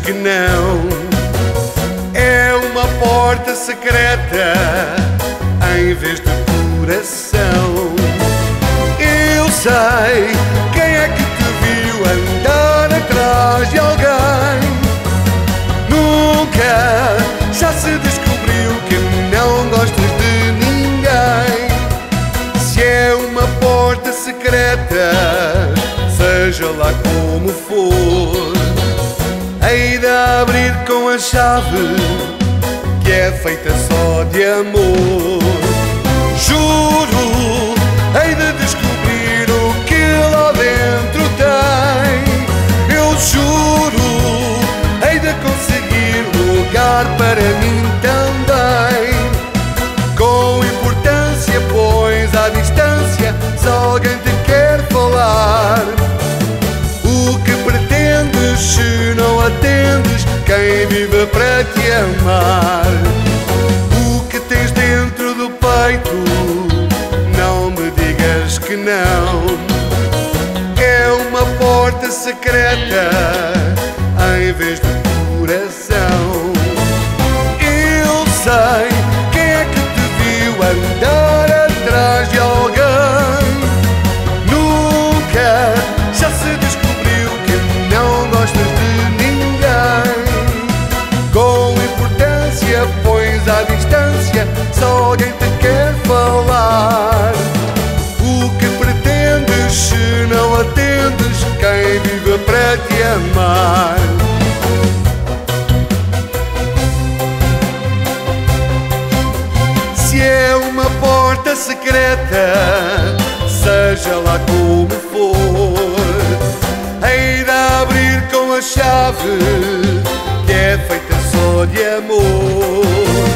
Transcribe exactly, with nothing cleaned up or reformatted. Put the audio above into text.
que não. É uma porta secreta em vez de coração. Eu sei quem é que te viu andar atrás de alguém. Nunca já se descobriu que não gostas de ninguém. Se é uma porta secreta, seja lá como for, hei de abrir com a chave que é feita só de amor. Juro, hei de descobrir o que lá dentro tem. Eu juro, hei de conseguir lugar para mim também. Com importância, pois à distância, se alguém te quer falar, o que pretendes se não atendes quem vive para te amar? O que tens dentro do peito, não me digas que não. É uma porta secreta em vez de coração. Eu sei quem é que te viu andar atrás de alguém. Nunca já se descobriu que não gostas de ninguém. Com importância, pois à distância, se alguém te quer falar, o que pretendes se não atendes quem vive para te amar? Se é uma porta secreta, seja lá como for, hei de abrir com a chave que é feita só de amor.